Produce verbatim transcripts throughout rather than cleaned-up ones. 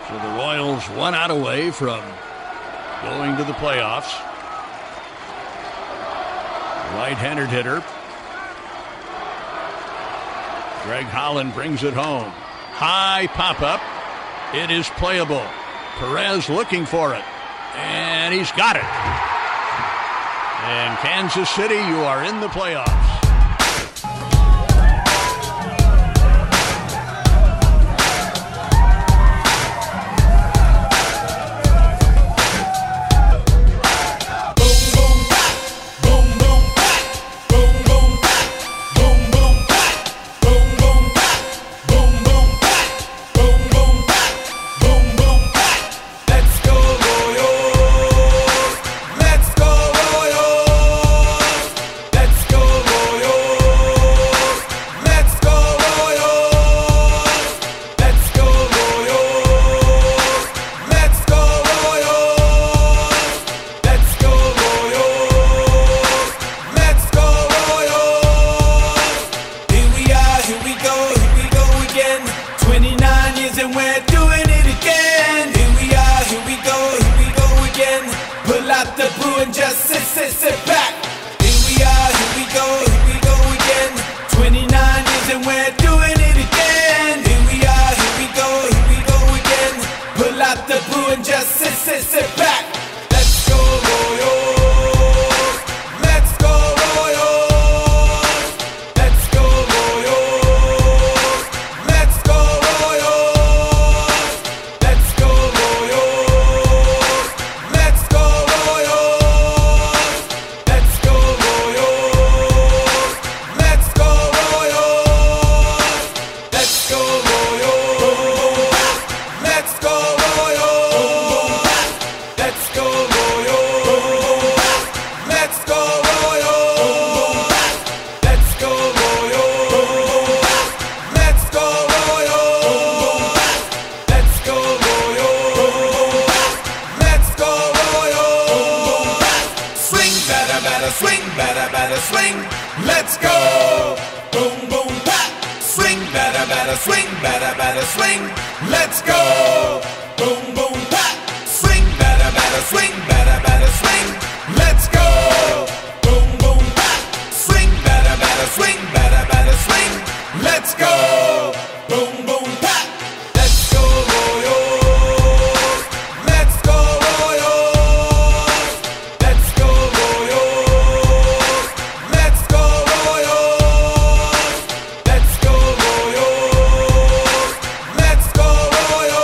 So the Royals one out away from going to the playoffs. Right-handed hitter. Greg Holland brings it home. High pop-up. It is playable. Perez looking for it. And he's got it. And Kansas City, you are in the playoffs.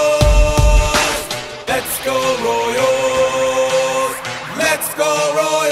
Let's go Royals!